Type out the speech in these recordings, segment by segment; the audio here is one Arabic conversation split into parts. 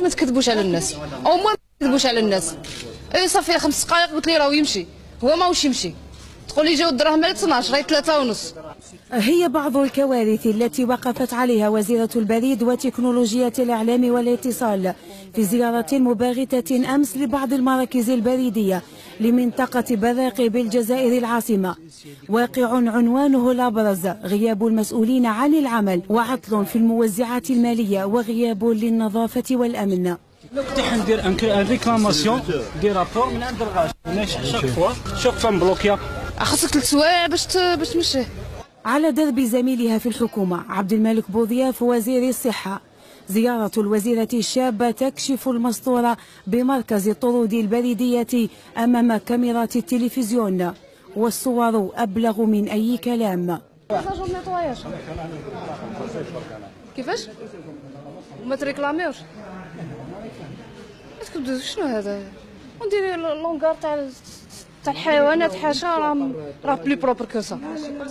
ما تكذبوش على الناس، او ما تكذبوش على الناس. صافي 5 دقائق قلت لي راه يمشي، هو ماهوش يمشي. تقول لي جاو الدراهم مال 12 راهي 3:30. هي بعض الكوارث التي وقفت عليها وزيرة البريد وتكنولوجيا الإعلام والاتصال في زيارة مباغتة أمس لبعض المراكز البريدية لمنطقة براقي بالجزائر العاصمة. واقع عنوانه الأبرز غياب المسؤولين عن العمل وعطل في الموزعات المالية وغياب للنظافة والأمن. كنت حندير ان ريكلاماسيون دي رابور من عند الغاش شاك فوا شوف فم بلوكيا خاصك 3 سوايع باش تمشيه. على درب زميلها في الحكومة عبد الملك بوضياف وزير الصحة، زيارة الوزيرة الشابة تكشف المسطورة بمركز الطرود البريدية أمام كاميرات التلفزيون، والصور أبلغ من أي كلام. كيفاش؟ ما تريكلاميوش؟ شنو هذا؟ وندير لونغار تاع الحيوانات حاشا راه بلي بروبر كو سا.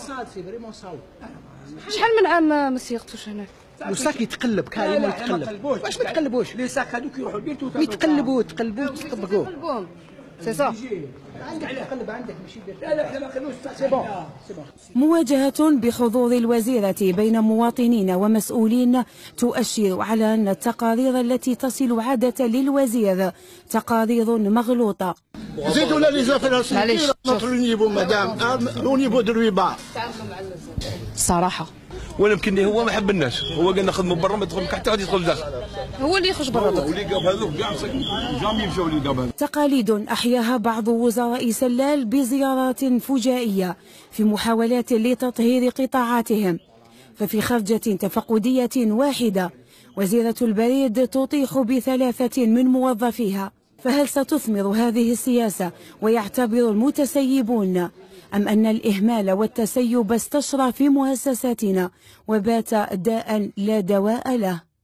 شحال من عام ما سيقتوش هناك؟ الساك يتقلب كاين يتقلب. واش ما تقلبوش؟ لي ساك هذوك يروحوا البيت يتقلبوا تقلبوهم. سي صا. عندك تقلب عندك ماشي لا لا ما خلوش سي بون. مواجهة بحضور الوزيرة بين مواطنين ومسؤولين تؤشر على أن التقارير التي تصل عادة للوزير تقارير مغلوطة. زيدوا لنا لي زافير نوتر نيفو مدام او نيفو دو الربا. الصراحة ولكن هو ما حبناش، هو قال نخدموا برا ما تدخل حتى غادي يدخل لداخل. هو اللي يخرج برا. واللي قاب هذوك كاع جامي يمشيو اللي قاب هذوك. تقاليد أحياها بعض وزراء سلال بزيارات فجائية في محاولات لتطهير قطاعاتهم. ففي خرجة تفقدية واحدة وزيرة البريد تطيح ب3 من موظفيها. فهل ستثمر هذه السياسة ويعتبر المتسيبون أم أن الإهمال والتسيب استشرى في مؤسساتنا وبات داء لا دواء له؟